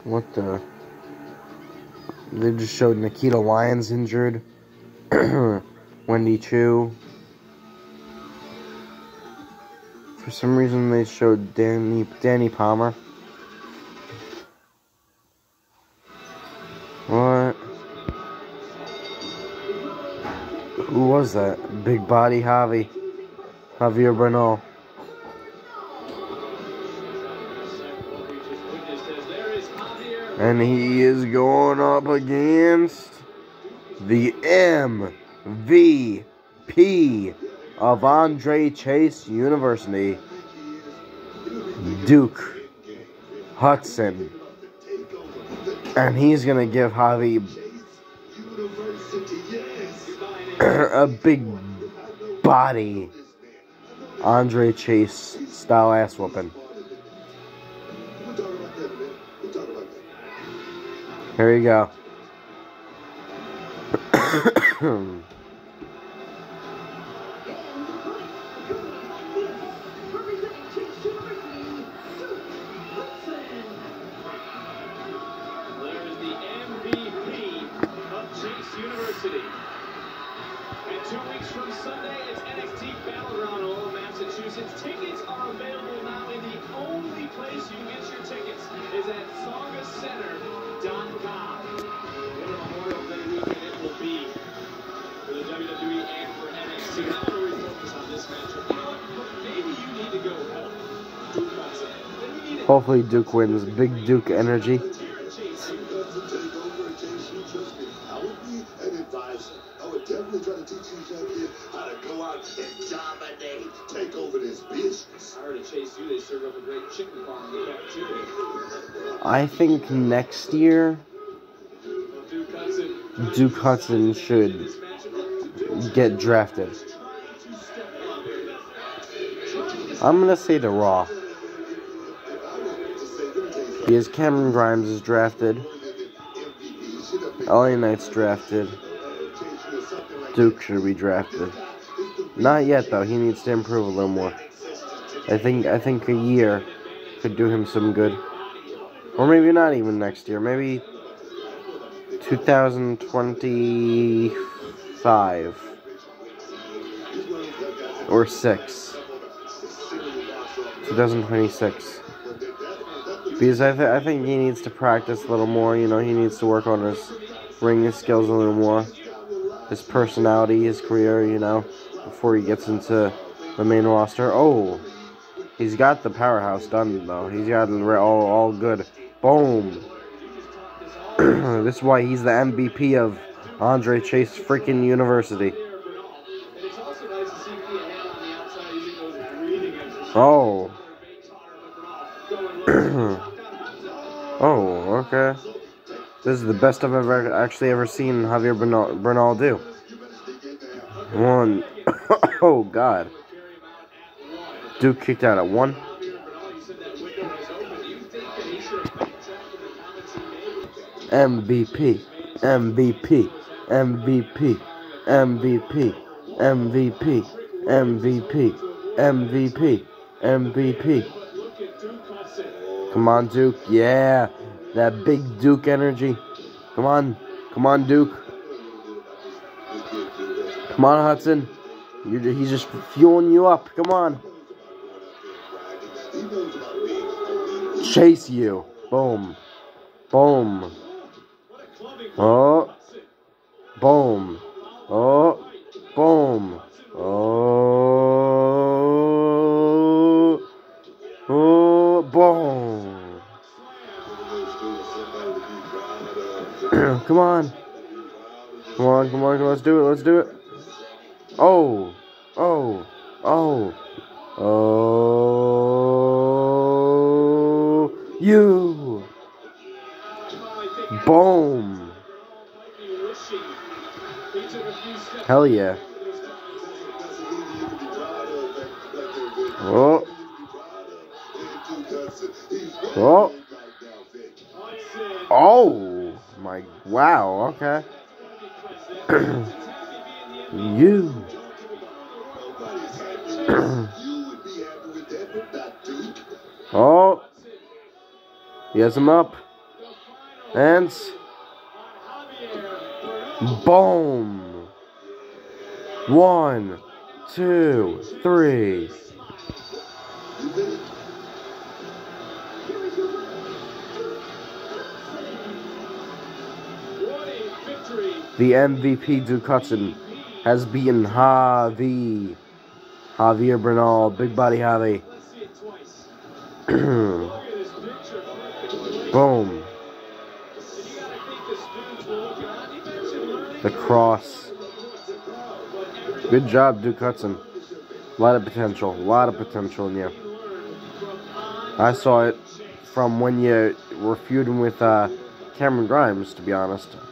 What the? They just showed Nikita Lyons injured. Wendy Chu. For some reason, they showed Danny Palmer. What? Who was that? Big body Javier Bernal. And he is going up against the MVP of Andre Chase University, Duke Hudson. And he's going to give Javi a big body Andre Chase style ass whooping. Here you go. There is the MVP of Chase University. And 2 weeks from Sunday, it's NXT Battleground all over Massachusetts. Tickets are available now, and the only place you can get your tickets is at SongaCenter.com. What a Memorial Day weekend it will be for the WWE and for NXT. Now, what do we focus on this matchup? You know what? Maybe you need to go help Duke Hudson. Hopefully Duke wins. Big Duke energy. I would definitely try to teach you, Javier, how to go out and dominate, take over this business. I heard at Chase U they serve up a great chicken farm in the cafeteria. I think next year Duke Hudson should get drafted. I'm gonna say the Raw. Because Cameron Grimes is drafted. LA Knight's drafted. Duke should be drafted. Not yet though. He needs to improve a little more. I think a year could do him some good. Or maybe not even next year. Maybe 2025 or 6. 2026. Because I think he needs to practice a little more. You know, he needs to work on his ring skills a little more. His personality, his career, you know, before he gets into the main roster. Oh, he's got the powerhouse done, though. He's got it all good. Boom. This is why he's the MVP of Andre Chase freaking University. Oh. Oh, okay. This is the best I've ever seen Javier Bernal do. One. Oh, God. Duke kicked out at 1. MVP. MVP. MVP. MVP. MVP. MVP. MVP. MVP. Come on, Duke. Yeah. That big Duke energy. Come on. Come on, Duke. Come on, Hudson. He's just fueling you up. Come on. Chase you. Boom. Boom. Oh. Boom. Oh. Boom. Oh. Oh. Boom. Come on. Come on, come on, let's do it, let's do it. Oh. Oh. Oh. Oh. You. Boom. Hell yeah. Oh. Oh. Oh. My, wow, okay. You. Oh. He has him up. And boom. 1, 2, 3. The MVP Duke Hudson has beaten Javier Bernal, big body Javie. Boom. The cross. Good job, Duke Hudson. A lot of potential in you. I saw it from when you were feuding with Cameron Grimes, to be honest.